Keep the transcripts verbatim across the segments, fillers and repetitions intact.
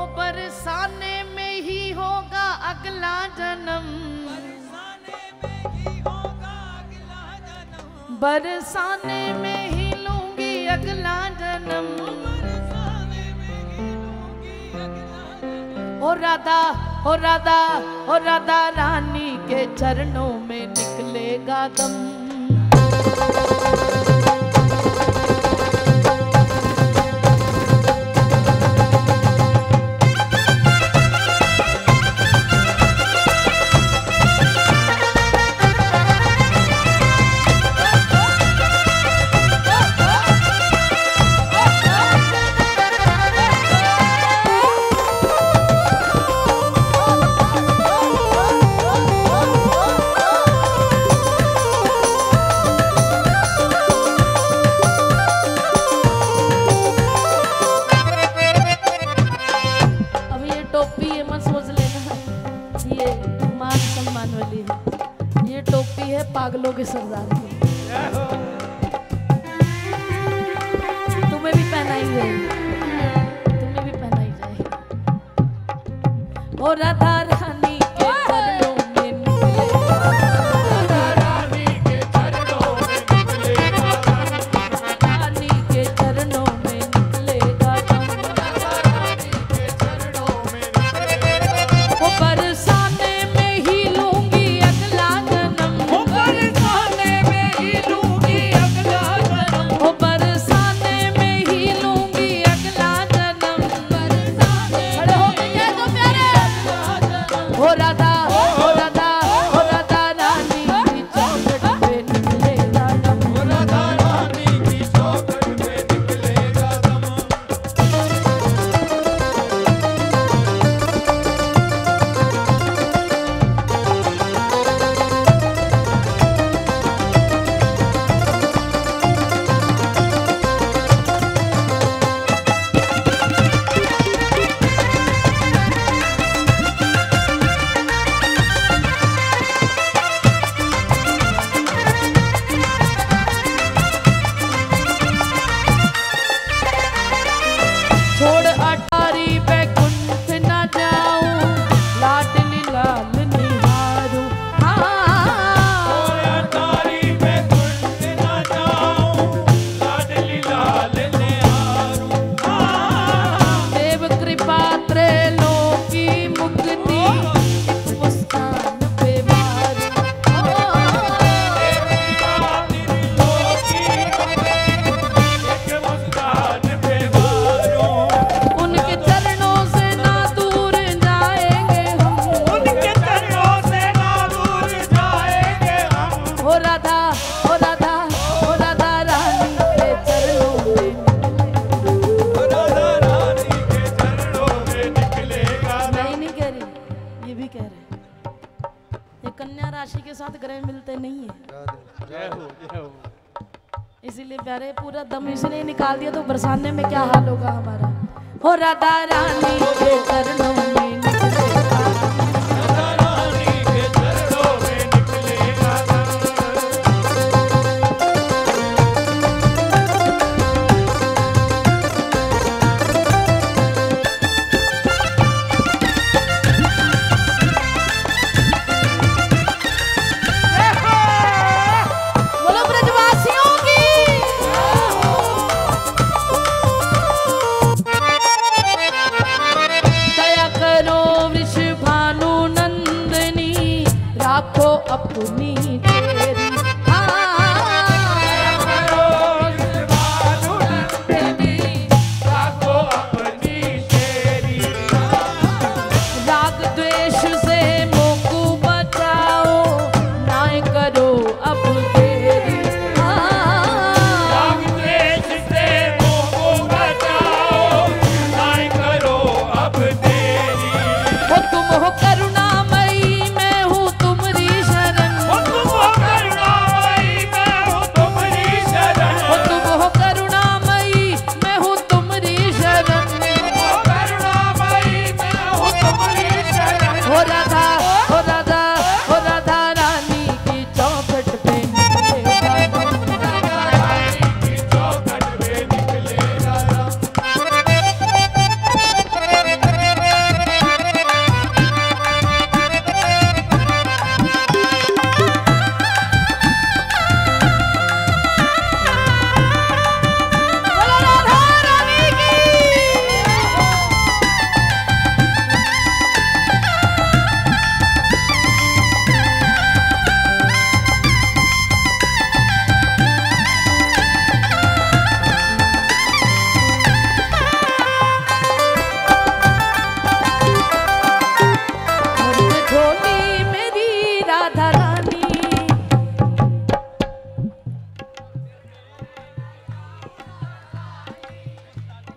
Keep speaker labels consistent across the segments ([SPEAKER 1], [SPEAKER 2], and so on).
[SPEAKER 1] वो बरसाने में ही होगा अगला जन्म, बरसाने में ही लूंगी अगला जन्म। ओ राधा ओ राधा ओ राधा रानी के चरणों में निकलेगा दम। पागलों के सरदार की तुम्हें भी पहनाई जाएगी, तुम्हें भी पहनाई जाएगी। ओ राधा रानी के चरणों में निकलेगा, राधा रानी के चरणों में निकलेगा, रानी के चरणों में निकलेगा, राधा रानी के चरणों में निकलेगा। वो बरसाने में ही लूंगी अगला जन्म, बरसाने में ही लूंगी अगला जन्म, ओ बरसाने में ही लूंगी अगला जन्म, बरसाने खड़े हो गए क्या तो प्यारे। ओ राधा ओ राधा ओ राधा रानी की चौखट पे निकलेगा दम, ओ राधा रानी की चौखट पे निकलेगा दम। छोड़ अटारी बैकुंठ न जाऊं, लाडली लाल निहारूं। हाँ
[SPEAKER 2] अटारी बैकुंठ न जाऊं, लाडली लाल निहारूं।
[SPEAKER 1] देव कृपा त्रैलोकी मुक्ति एक मुस्कान पे मारूं।
[SPEAKER 2] देव कृपा त्रिलोकी मुक्ति एक मुस्कान पे मारूं।
[SPEAKER 1] उनके चरणों से ना दूर जाएंगे हम,
[SPEAKER 2] उनके चरणों से ना दूर जाएंगे हम।
[SPEAKER 1] ओ राधा ओ राधा ओ राधा रानी के चरणों में
[SPEAKER 2] राधा रानी के चरणों में निकलेगा दम।
[SPEAKER 1] मैं ही नहीं कह रही, ये भी कह रहे हैं। ये कन्या राशि के साथ ग्रह मिलते नहीं है,
[SPEAKER 2] जय हो जय हो।
[SPEAKER 1] इसीलिए प्यारे पूरा दम इसने निकाल दिया तो बरसाने में क्या हाल होगा हमारा। हो राधा रानी के चरणों में निकलेगा दम।
[SPEAKER 2] राधा रानी के चरणों में निकलेगा दम।
[SPEAKER 1] बोलो ब्रजवासियों की। दया कर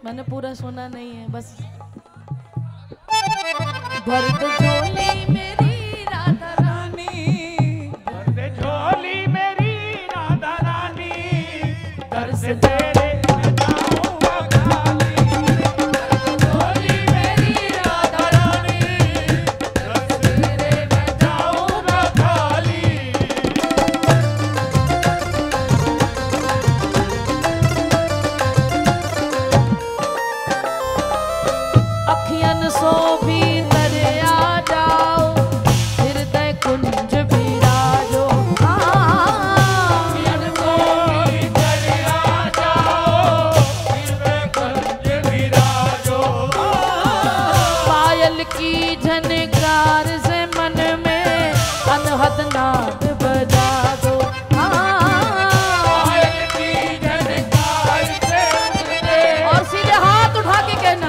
[SPEAKER 1] मैंने पूरा सुना नहीं है, बस भर दे झोली मेरी राधा रानी,
[SPEAKER 2] भर दे झोली मेरी राधा रानी, दर से
[SPEAKER 1] दर्द
[SPEAKER 2] तेरे मैं जाऊंगा खाली। झोली मेरी राधा रानी, दर से तेरे मैं जाऊंगा खाली।
[SPEAKER 1] अखियन सो भी तरे आ जाओ, हृदय कुंज विराजो।
[SPEAKER 2] अखियन को इधर आ जाओ, हृदय कुंज विराजो।
[SPEAKER 1] पायल की झनकार से मन में अनहद नाद बजा दो।
[SPEAKER 2] पायल की झनकार से मुझे
[SPEAKER 1] और सीधे हाथ उठा के कहना,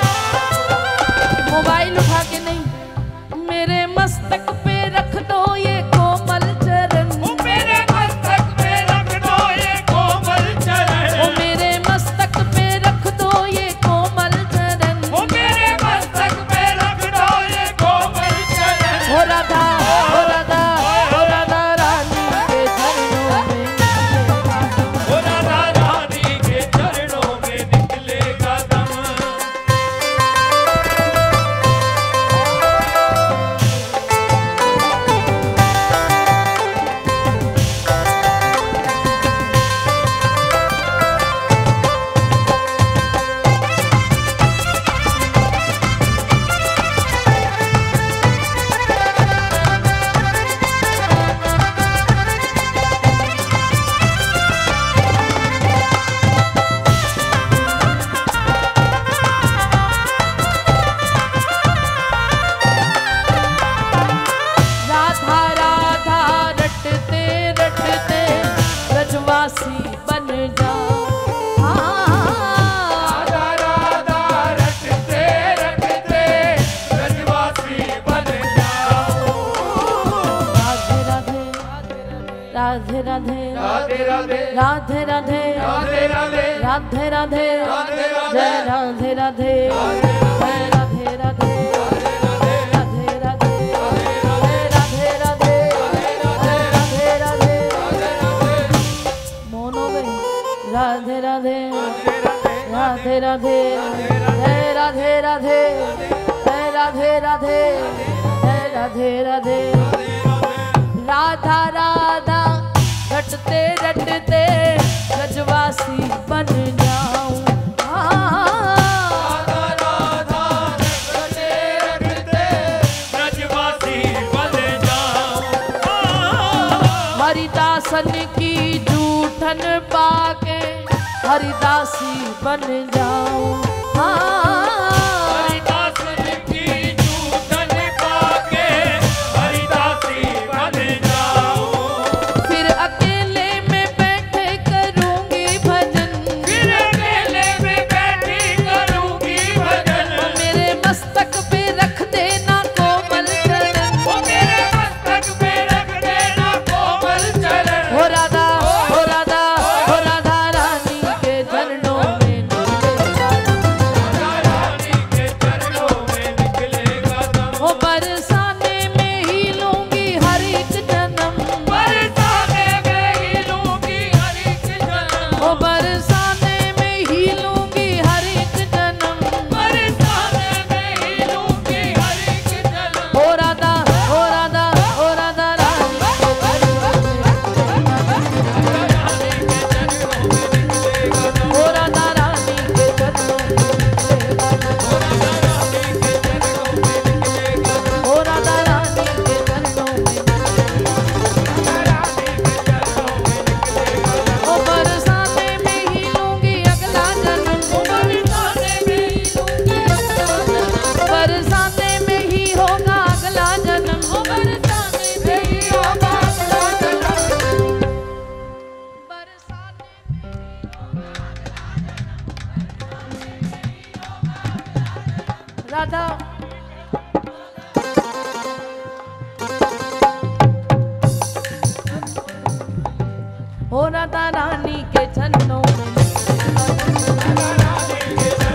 [SPEAKER 1] मोबाइल उठा के नहीं, मेरे मस्तक पे रख दो ये कोमल चरण।
[SPEAKER 2] मेरे मस्तक पे रख दो ये कोमल चरण।
[SPEAKER 1] ओ मेरे मस्तक पे रख दो ये कोमल चरण।
[SPEAKER 2] ओ मेरे मस्तक पे रख दो ये कोमल चरण।
[SPEAKER 1] हो राधा, हो राधा, हो राधा रानी के चरणों में
[SPEAKER 2] ओ राधा रानी के चरणों में निकलेगा दम।
[SPEAKER 1] राधा राधा रटते रटते ब्रजवासी बन जाओ।
[SPEAKER 2] राधा राधा रटते रटते ब्रजवासी बन जाओ।
[SPEAKER 1] राधे राधे राधे राधे
[SPEAKER 2] राधे राधे
[SPEAKER 1] राधे राधे
[SPEAKER 2] राधे राधे
[SPEAKER 1] राधे राधे
[SPEAKER 2] राधे राधे
[SPEAKER 1] जय राधे राधे जय राधे राधे राधे राधे जय राधे राधे राधे राधे मोनो बे राधे राधे राधे राधे जय राधे राधे जय राधे राधे जय राधे राधे राधा राधा रटते रटते ब्रजवासी बन जाऊं।
[SPEAKER 2] राधा राधा रटते रटते ब्रजवासी बन जाऊं।
[SPEAKER 1] हरिदासन की जूठन पाके हरिदासी बन जाऊं।
[SPEAKER 2] हरिदासन की जूठन पाके हरिदासी बन जाऊं।
[SPEAKER 1] फिर अकेले में बैठे करूंगी भजन।
[SPEAKER 2] फिर अकेले में बैठी करूंगी भजन।
[SPEAKER 1] मेरे मस्तक पे रख देना कोमल चरण।
[SPEAKER 2] ओ मेरे मस्तक पे रख देना कोमल चरण।
[SPEAKER 1] हो राधा, हो राधा, हो राधा रानी के चरणों में निकलेगा दम।
[SPEAKER 2] राधा रानी के चरणों में निकलेगा दम।
[SPEAKER 1] हो बरसाने में ही लूंगी हर एक जन्म।
[SPEAKER 2] बरसाने में ही लूंगी हर एक जन्म।
[SPEAKER 1] हो बरसाने में ही लूंगी हर एक जन्म।
[SPEAKER 2] बरसाने में ही लूंगी हर एक जन्म।
[SPEAKER 1] हो राधा, हो राधा, हो राधा रानी के चरणों में हो राधा रानी के चरणों में निकलेगा दम। हो राधा रानी के चरणों में ओ बरसाने में ही लूंगी अगला जन्म।
[SPEAKER 2] बरसाने में ही लूंगी
[SPEAKER 1] बरसाने में ही होगा अगला जन्म।
[SPEAKER 2] बरसाने में ही होगा अगला जन्म।
[SPEAKER 1] बरसाने राधा हो राधा रानी के चरणों में
[SPEAKER 2] राधा रानी के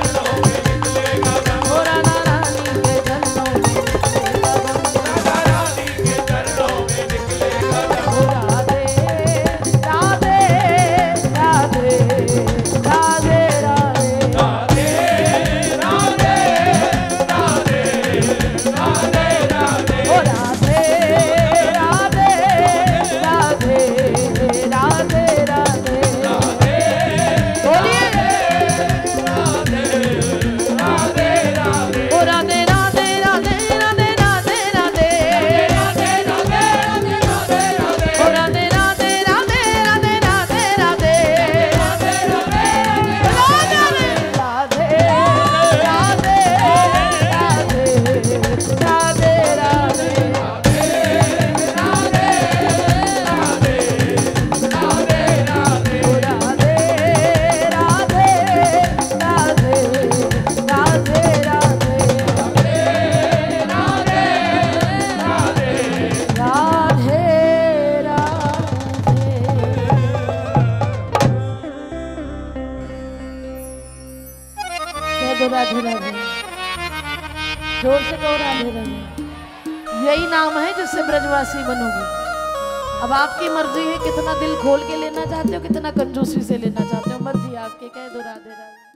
[SPEAKER 1] दो राधे राधे, जोर से कहो राधे राधे। यही नाम है जिससे ब्रजवासी बनोगे। अब आपकी मर्जी है कितना दिल खोल के लेना चाहते हो, कितना कंजूसी से लेना चाहते हो, मर्जी आपके, कह दो राधे राधे।